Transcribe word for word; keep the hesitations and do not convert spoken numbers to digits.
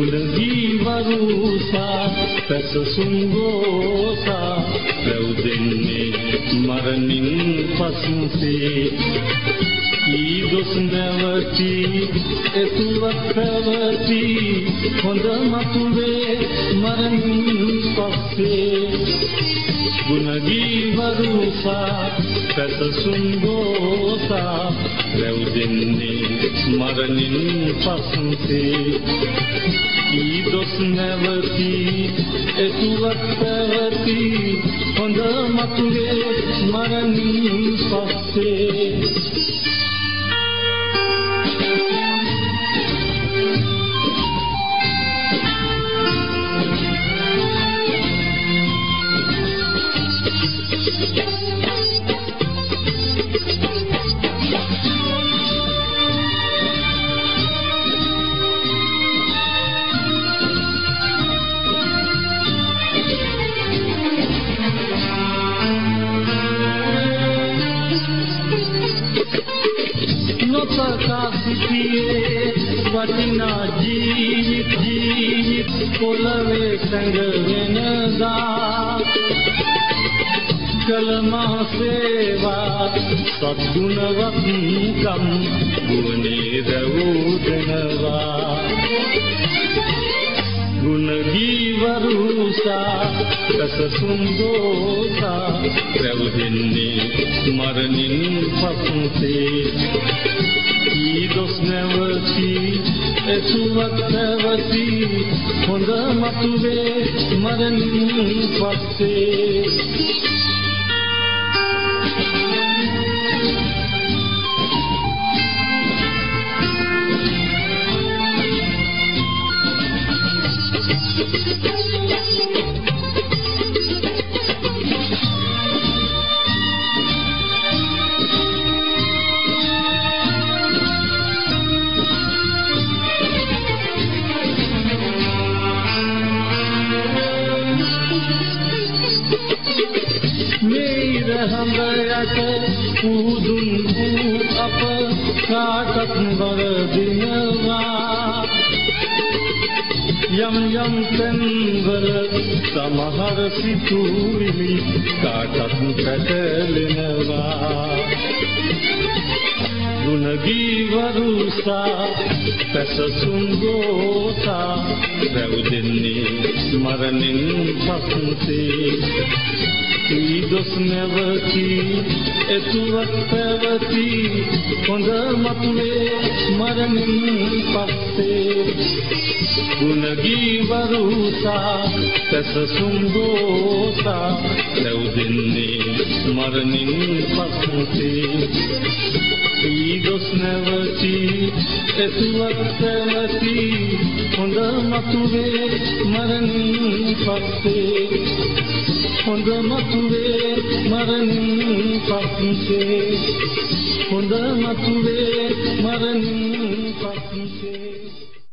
ගුණගීවරුසා පැසසුම්ගෝසා රැවුදෙන්නේ මරණින් පසුසේ ඊදොස් නැවති එතුවක් පැවති හොඳ මතුවේ මරණින් පස්සේ ගුණගීවරුසා පැසසුම්ගෝසා රැවුදෙන්නේ මරණින් පසුසේ ඊදොස් නැවති එතුවක් පැවති හොඳ මතුවේ මරණින් පස්සේ නොපකාසිතියේ වටිනා ජීවිත ජීවිත පොළවේ සැඟවෙනදා කළ මහ සේවා සත්ගුණවත්කම් ගුණේ රැවුදෙනවා ගුණගීවරුසා පැසසුම්ගෝසා රැවුදෙන්නේ මරණින් පසුසේ ඊදොස් නැවති එතුවක් පැවති හොඳ මතුවේ මරණින් පස්සේ හඹයට පුදුම් වූ අප කාටත් වරදිනවා යම් යම් තැන්වල සමහර සිතුවිලි කාටත් පැටලෙනවා ගුණගීවරුසා පැසසුම්ගෝසා රැවුදෙන්නේ මරණින් පසුසේ ඊදොස් නැවති එතුවක් පැවති හොඳ මතුවේ මරණින් පස්සේ ගුණගීවරුසා පැසසුම්ගෝසා රැවුදෙන්නේ මරණින් පසුසේ ඊදොස් නැවති එතුවක් පැවති හොඳ මතුවේ මරණින් පස්සේ හොඳ මතුවේ මරණින් පස්සේ හොඳ මතුවේ මරණින් පස්සේ